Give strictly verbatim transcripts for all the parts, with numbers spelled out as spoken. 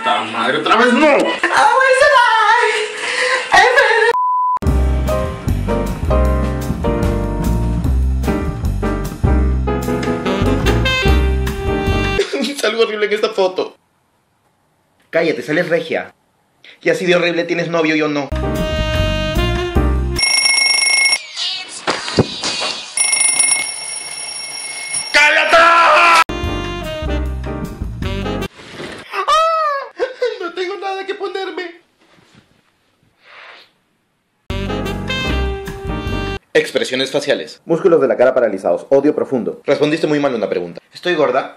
¡Puta madre! ¡Otra vez no! Salgo horrible en esta foto. Cállate, sales regia. Y así de horrible tienes novio, yo no. ¡Cállate! ¡Ah! No tengo nada que ponerme. Expresiones faciales. Músculos de la cara paralizados. Odio profundo. Respondiste muy mal una pregunta. ¿Estoy gorda?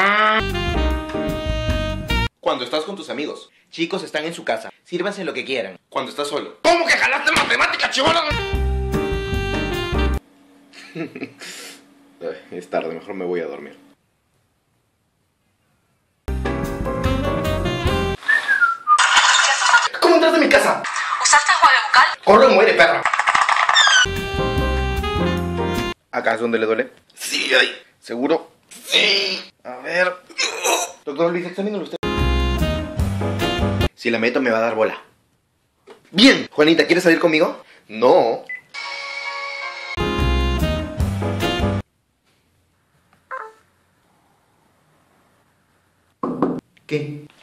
Cuando estás con tus amigos. Chicos están en su casa. Sírvanse lo que quieran. Cuando estás solo. ¿Cómo que jalaste matemática, chibola? Es tarde, mejor me voy a dormir. ¿Cómo entras de mi casa? ¿Usaste agua de bucal? Corre o muere, perra. ¿Acá es donde le duele? Sí, ahí. ¿Seguro? Sí. A ver. Doctor Luis, examínalo usted. Si la meto me va a dar bola. Bien. Juanita, ¿quieres salir conmigo? No. ¿Qué?